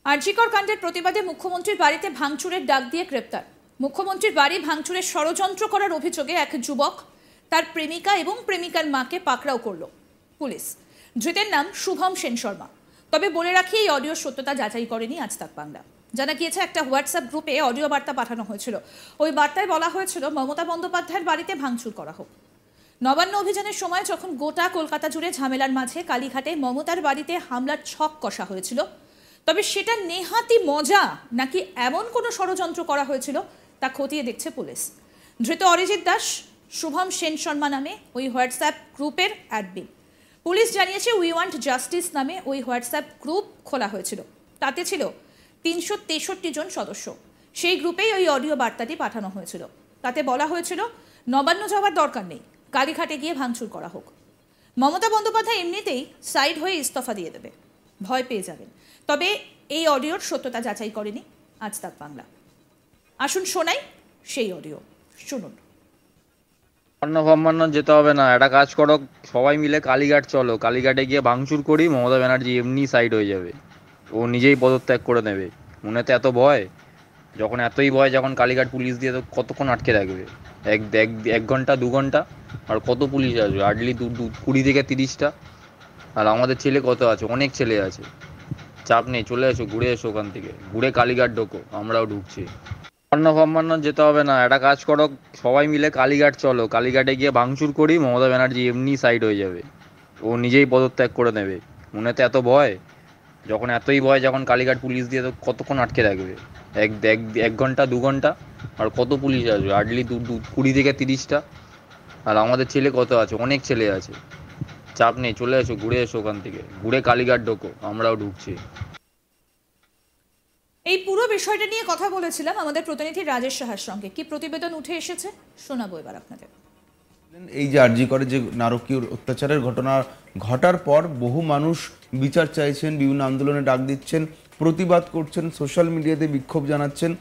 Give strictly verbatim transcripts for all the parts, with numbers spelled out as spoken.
আরজিকর কাণ্ডের প্রতিবাদে মুখ্যমন্ত্রীর বাড়িতে ভাঙচুরের ডাক দিয়ে গ্রেপ্তার। মুখ্যমন্ত্রীর বাড়ি ভাঙচুরের ষড়যন্ত্র করার অভিযোগে এক যুবক, তার প্রেমিকা এবং প্রেমিকার মাকে পাকড়াও করল পুলিশ। ধৃতের নাম শুভম সেন শর্মা। তবে বলে রাখি, এই অডিওর সত্যতা যাচাই করেনি আজ তাক বাংলা। জানা গিয়েছে, একটা হোয়াটসঅ্যাপ গ্রুপে অডিও বার্তা পাঠানো হয়েছিল। ওই বার্তায় বলা হয়েছিল মমতা বন্দ্যোপাধ্যায়ের বাড়িতে ভাঙচুর করা হোক। নবান্ন অভিযানের সময় যখন গোটা কলকাতা জুড়ে ঝামেলার মাঝে কালীঘাটে মমতার বাড়িতে হামলার ছক কষা হয়েছিল, তবে সেটা নেহাতি মজা নাকি এমন কোনো ষড়যন্ত্র করা হয়েছিল তা খতিয়ে দেখছে পুলিশ। ধৃত অরিজিৎ দাস, শুভম সেন শর্মা নামে ওই হোয়াটসঅ্যাপ গ্রুপের অ্যাডমিন। পুলিশ জানিয়েছে, উই ওয়ান্ট জাস্টিস নামে ওই হোয়াটসঅ্যাপ গ্রুপ খোলা হয়েছিল। তাতে ছিল তিনশো তেষট্টি জন সদস্য। সেই গ্রুপেই ওই অডিও বার্তাটি পাঠানো হয়েছিল। তাতে বলা হয়েছিল, নবান্ন যাওয়ার দরকার নেই, কালীঘাটে গিয়ে ভাঙচুর করা হোক। মমতা বন্দ্যোপাধ্যায় এমনিতেই সাইড হয়ে ইস্তফা দিয়ে দেবে, ভয় পেয়ে যাবেন। তবে এই অডিওর সত্যতা যাচাই করেনি আজ তাক বাংলা। আসুন শোনাই সেই অডিও, শুনুন। অন্য যেতে হবে না, একটা কাজ করো, সবাই মিলে কালীঘাট চলো, কালীঘাটে গিয়ে ভাঙচুর করি, মমতা ব্যানার্জি এমনি সাইড হয়ে যাবে, ও নিজেই পদত্যাগ করে নেবে। মনে তো এত ভয়, যখন এতই ভয়, যখন কালীঘাট পুলিশ দিয়ে তো কতক্ষণ আটকে রাখবে? এক এক ঘন্টা দু ঘন্টা আর কত পুলিশ আসবে? হার্ডলি দু কুড়ি থেকে তিরিশটা। আর আমাদের ছেলে কত আছে, অনেক ছেলে আছে, চাপ নেই, চলে এসো, ঘুরে এসো, ওখান থেকে ঘুরে কালীঘাট ঢোকো, আমরাও ঢুকছি। অন্য ফম্মান্ন যেতে হবে না, একটা কাজ করো, সবাই মিলে কালীঘাট চলো, কালীঘাটে গিয়ে ভাঙচুর করি, মমতা ব্যানার্জি এমনি সাইড হয়ে যাবে, ও নিজেই পদত্যাগ করে নেবে। মনে তো এত ভয়, যখন এতই ভয়, যখন কালীঘাট পুলিশ দিয়ে তো কতক্ষণ আটকে রাখবে? এক এক ঘন্টা দু ঘন্টা আর কত পুলিশ আসবে? হার্ডলি দু কুড়ি থেকে তিরিশটা। আর আমাদের ছেলে কত আছে, অনেক ছেলে আছে, চাপ নেই, চলে এসো, ঘুরে এসো, ওখান থেকে ঘুরে কালীঘাট ঢোকো, আমরাও ঢুকছি। এই পুরো বিষয়টা নিয়ে কথা বলেছিলাম আমাদের প্রতিনিধি রাজেশ সাহার সঙ্গে। কি প্রতিবেদন উঠে এসেছে শোনাবো এবার আপনাদের। এই যে আরজি করে যে নারকীয় অত্যাচারের ঘটনা ঘটার পর বহু মানুষ বিচার চাইছেন, বিভিন্ন আন্দোলনে ডাক দিচ্ছেন, প্রতিবাদ করছেন, সোশ্যাল মিডিয়াতে বিক্ষোভ জানাচ্ছেন।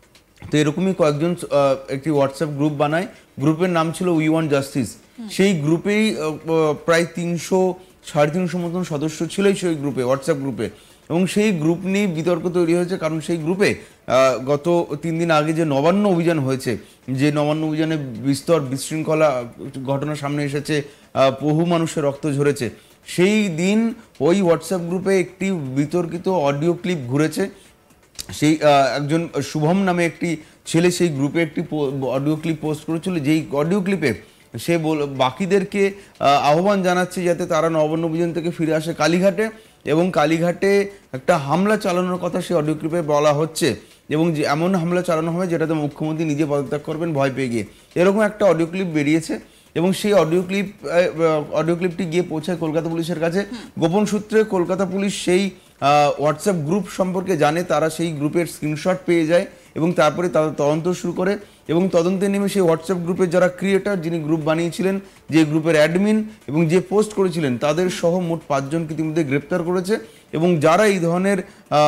তো এরকমই কয়েকজন একটি হোয়াটসঅ্যাপ গ্রুপ বানায়, গ্রুপের নাম ছিল উই ওয়ান্ট জাস্টিস। সেই গ্রুপেই প্রায় তিনশো সাড়ে তিনশো মতন সদস্য ছিল সেই গ্রুপে, হোয়াটসঅ্যাপ গ্রুপে। এবং সেই গ্রুপ নিয়ে বিতর্ক তৈরি হয়েছে, কারণ সেই গ্রুপে গত তিন দিন আগে যে নবান্ন অভিযান হয়েছে, যে নবান্ন অভিযানে বিস্তর বিশৃঙ্খলা ঘটনা সামনে এসেছে, বহু মানুষের রক্ত ঝরেছে, সেই দিন ওই হোয়াটসঅ্যাপ গ্রুপে একটি বিতর্কিত অডিও ক্লিপ ঘুরেছে। সেই একজন শুভম নামে একটি ছেলে সেই গ্রুপে একটি অডিও ক্লিপ পোস্ট করেছিল, যেই অডিও ক্লিপে সে বাকিদেরকে আহ্বান জানাচ্ছে যাতে তারা নবান্ন অভিযান থেকে ফিরে আসে কালীঘাটে, এবং কালীঘাটে একটা হামলা চালানোর কথা সেই অডিও ক্লিপে বলা হচ্ছে, এবং যে এমন হামলা চালানো হবে যেটাতে মুখ্যমন্ত্রী নিজে পদত্যাগ করবেন ভয় পেয়ে গিয়ে। এরকম একটা অডিও ক্লিপ বেরিয়েছে, এবং সেই অডিও ক্লিপ অডিও ক্লিপটি গিয়ে পৌঁছায় কলকাতা পুলিশের কাছে। গোপন সূত্রে কলকাতা পুলিশ সেই হোয়াটসঅ্যাপ গ্রুপ সম্পর্কে জানে, তারা সেই গ্রুপের স্ক্রিনশট পেয়ে যায় এবং তারপরে তারা তদন্ত শুরু করে। এবং তদন্তে নেমে সেই হোয়াটসঅ্যাপ গ্রুপের যারা ক্রিয়েটার, যিনি গ্রুপ বানিয়েছিলেন, যে গ্রুপের অ্যাডমিন এবং যে পোস্ট করেছিলেন, তাদের সহ মোট পাঁচজনকে ইতিমধ্যে গ্রেপ্তার করেছে। এবং যারা এই ধরনের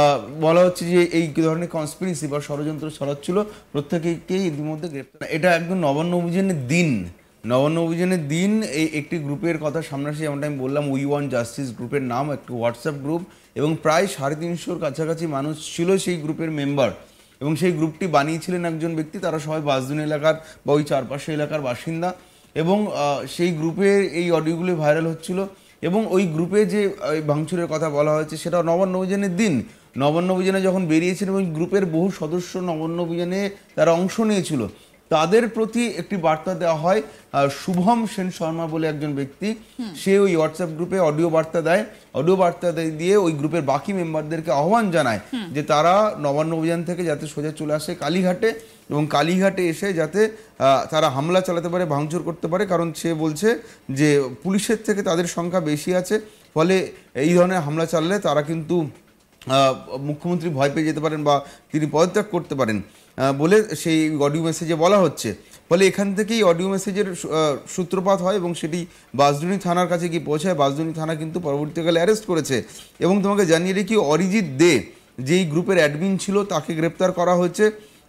বলা হচ্ছে যে এই ধরনের কনস্পিরেসি বা ষড়যন্ত্র ছড়াচ্ছিল, প্রত্যেকেই ইতিমধ্যে গ্রেপ্তার। এটা একদম নবান্ন অভিযানের দিন, নবান্ন অভিযানের দিন এই একটি গ্রুপের কথা সামনে আসে, যেমনটা আমি বললাম, উই ওয়ান্ট জাস্টিস গ্রুপের নাম, একটি হোয়াটসঅ্যাপ গ্রুপ, এবং প্রায় সাড়ে তিনশোর কাছাকাছি মানুষ ছিল সেই গ্রুপের মেম্বার। এবং সেই গ্রুপটি বানিয়েছিলেন একজন ব্যক্তি, তারা সবাই বাসদুন এলাকার বা ওই চারপাশে এলাকার বাসিন্দা। এবং সেই গ্রুপে এই অডিওগুলি ভাইরাল হচ্ছিল, এবং ওই গ্রুপে যে ভাঙচুরের কথা বলা হয়েছে সেটা নবান্ন অভিযানের দিন। নবান্ন অভিযানে যখন বেরিয়েছেন এবং গ্রুপের বহু সদস্য নবান্ন অভিযানে তারা অংশ নিয়েছিল, তাদের প্রতি একটি বার্তা দেওয়া হয়। শুভম সেন শর্মা বলে একজন ব্যক্তি, সে ওই হোয়াটসঅ্যাপ গ্রুপে অডিও বার্তা দেয়, অডিও বার্তা দিয়ে ওই গ্রুপের বাকি মেম্বারদেরকে আহ্বান জানায় যে তারা নবান্ন অভিযান থেকে যাতে সোজা চলে আসে কালীঘাটে, এবং কালীঘাটে এসে যাতে তারা হামলা চালাতে পারে, ভাঙচুর করতে পারে। কারণ সে বলছে যে পুলিশের থেকে তাদের সংখ্যা বেশি আছে, ফলে এই ধরনের হামলা চালালে তারা কিন্তু মুখ্যমন্ত্রী ভয় পেয়ে যেতে পারেন বা তিনি পদত্যাগ করতে পারেন বলে সেই অডিও মেসেজে বলা হচ্ছে। ফলে এখান থেকেই অডিও মেসেজের সূত্রপাত হয় এবং সেটি বাসডুনি থানার কাছে গিয়ে পৌঁছায়। বাসডুনি থানা কিন্তু পরবর্তীকালে অ্যারেস্ট করেছে। এবং তোমাকে জানিয়ে রেখি, অরিজিৎ দে যেই গ্রুপের অ্যাডমিন ছিল তাকে গ্রেপ্তার করা হয়েছে।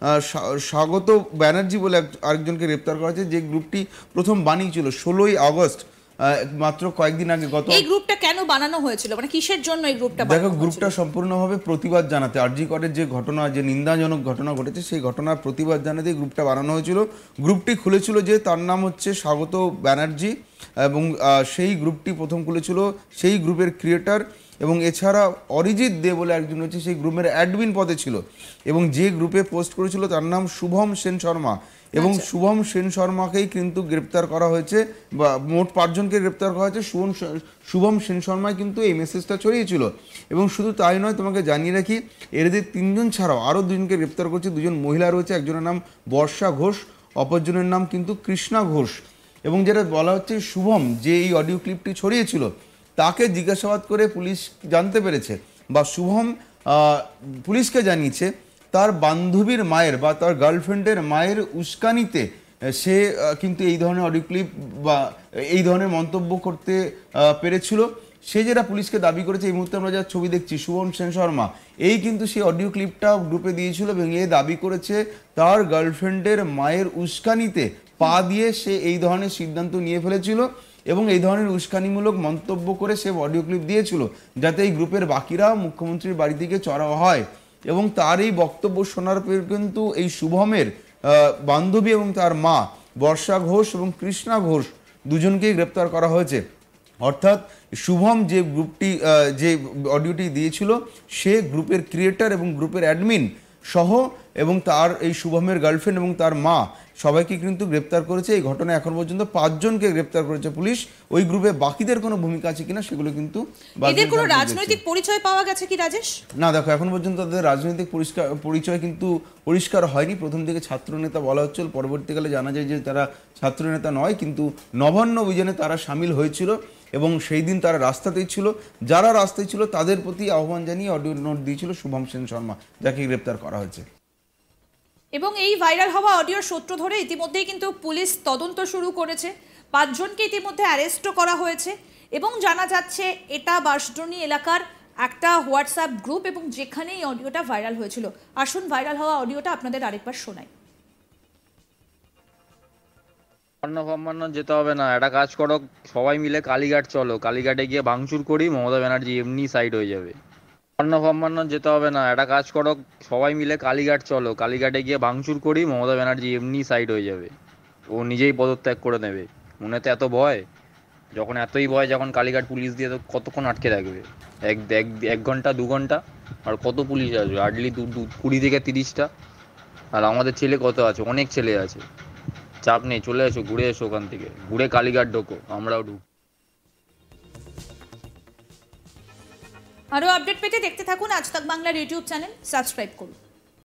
স্বাগত ব্যানার্জি বলে আরেকজনকে গ্রেপ্তার করা হয়েছে, যে গ্রুপটি প্রথম বানিয়েছিল ষোলোই আগস্ট, মাত্র কয়েকদিন আগে। গত এই গ্রুপটা কেন বানানো হয়েছিল, মানে কিসের জন্য এই গ্রুপটা দেখো, বানানো হয়েছিল? গ্রুপটা সম্পূর্ণভাবে প্রতিবাদ জানাতে, আরজি করের যে ঘটনা, যে নিন্দাজনক ঘটনা ঘটেছে সেই ঘটনার প্রতিবাদ জানাতে এই গ্রুপটা বানানো হয়েছিল। গ্রুপটি খুলেছিল যে তার নাম হচ্ছে স্বাগত ব্যানার্জি, এবং আহ, সেই গ্রুপটি প্রথম খুলেছিল সেই গ্রুপের ক্রিয়েটার, এবং এছাড়া অরিজিৎ দে বলে একজন হচ্ছে সেই গ্রুপের অ্যাডমিন পদে ছিল, এবং যে গ্রুপে পোস্ট করেছিল তার নাম শুভম সেন শর্মা, এবং শুভম সেন শর্মাকেই কিন্তু গ্রেপ্তার করা হয়েছে, বা মোট পাঁচজনকে গ্রেপ্তার করা হয়েছে। শুভম শুভম সেন শর্মাই কিন্তু এই মেসেজটা ছড়িয়েছিল। এবং শুধু তাই নয়, তোমাকে জানিয়ে রাখি, এদের তিনজন ছাড়াও আরও দুজনকে গ্রেপ্তার করছে। দুজন মহিলা রয়েছে, একজনের নাম বর্ষা ঘোষ, অপরজনের নাম কিন্তু কৃষ্ণা ঘোষ। এবং যেটা বলা হচ্ছে, শুভম যে এই অডিও ক্লিপটি ছড়িয়েছিল তাকে জিজ্ঞাসাবাদ করে পুলিশ জানতে পেরেছে, বা শুভম পুলিশকে জানিয়েছে তার বান্ধবীর মায়ের বা তার গার্লফ্রেন্ডের মায়ের উস্কানিতে সে কিন্তু এই ধরনের অডিও ক্লিপ বা এই ধরনের মন্তব্য করতে পেরেছিল। সে যেটা পুলিশকে দাবি করেছে, এই মুহূর্তে আমরা যা ছবি দেখছি, শুভম সেন শর্মা এই কিন্তু সেই অডিও ক্লিপটা গ্রুপে দিয়েছিল, এবং এ দাবি করেছে তার গার্লফ্রেন্ডের মায়ের উস্কানিতে পা দিয়ে সে এই ধরনের সিদ্ধান্ত নিয়ে ফেলেছিল, এবং এই ধরনের উস্কানিমূলক মন্তব্য করে সে অডিও ক্লিপ দিয়েছিল যাতে এই গ্রুপের বাকিরা মুখ্যমন্ত্রীর বাড়ি থেকে চড়াও হয়। এবং তার এই বক্তব্য শোনার পর কিন্তু এই শুভমের বান্ধবী এবং তার মা বর্ষা ঘোষ এবং কৃষ্ণা ঘোষ দুজনকেই গ্রেপ্তার করা হয়েছে। অর্থাৎ শুভম যে গ্রুপটি যে অডিওটি দিয়েছিল সে গ্রুপের ক্রিয়েটার এবং গ্রুপের অ্যাডমিন সহ, এবং তার এই শুভমের গার্লফ্রেন্ড এবং তার মা সবাইকে কিন্তু গ্রেপ্তার করেছে। এই ঘটনায় এখন পর্যন্ত পাঁচজনকে গ্রেপ্তার করেছে পুলিশ। ওই গ্রুপে বাকিদের কোনো ভূমিকা আছে কিনা সেগুলো কিন্তু এদের কোনো রাজনৈতিক পরিচয় পাওয়া গেছে কি রাজেশ? না, দেখো, এখন পর্যন্ত তাদের রাজনৈতিক পরিষ্কার পরিচয় কিন্তু পরিষ্কার হয়নি। প্রথম থেকে ছাত্রনেতা বলা হচ্ছিল, পরবর্তীকালে জানা যায় যে তারা ছাত্রনেতা নয়, কিন্তু নবান্ন অভিযানে তারা সামিল হয়েছিল এবং সেই দিন তারা রাস্তাতেই ছিল। যারা রাস্তায় ছিল তাদের প্রতি আহ্বান জানিয়ে অডিও নোট দিয়েছিল শুভম সেন শর্মা, যাকে গ্রেপ্তার করা হয়েছে। এবং এই ভাইরাল হওয়া অডিওর সূত্র ধরে ইতিমধ্যেই কিন্তু পুলিশ তদন্ত শুরু করেছে, পাঁচজনকে ইতিমধ্যে অ্যারেস্টও করা হয়েছে, এবং জানা যাচ্ছে এটা বাঁশদ্রোণী এলাকার একটা হোয়াটসঅ্যাপ গ্রুপ, এবং যেখানে এই অডিওটা ভাইরাল হয়েছিল। আসুন ভাইরাল হওয়া অডিওটা আপনাদের আরেকবার শোনাই। ফান্না যেতে হবে না, একটা কাজ করো, সবাই মিলে কালীঘাট চলো, কালীঘাটে গিয়ে ভাঙচুর করি, মমতা ব্যানার্জি এমনি সাইড হয়ে যাবে। ফান্না ফান্না যেতে হবে না, একটা কাজ করো, সবাই মিলে কালীঘাট চলো, কালীঘাটে গিয়ে ভাঙচুর করি, মমতা ব্যানার্জি এমনি সাইড হয়ে যাবে। ও নিজেই পদত্যাগ করে নেবে। মনে তো এত ভয়, যখন এতই ভয়, যখন কালীঘাট পুলিশ দিয়ে তো কতক্ষণ আটকে রাখবে? এক এক ঘন্টা দু ঘন্টা, আর কত পুলিশ আসবে? হার্ডলি দু কুড়ি থেকে তিরিশটা। আর আমাদের ছেলে কত আছে? অনেক ছেলে আছে, চাপ নেই, চলে এসো, ঘুরে এসো, ওখান থেকে ঘুরে কালীঘাট ঢোকো, আমরাও ঢুক। আরও আপডেট পেতে দেখতে থাকুন আজ তাক বাংলার ইউটিউব চ্যানেল, সাবস্ক্রাইব করুন।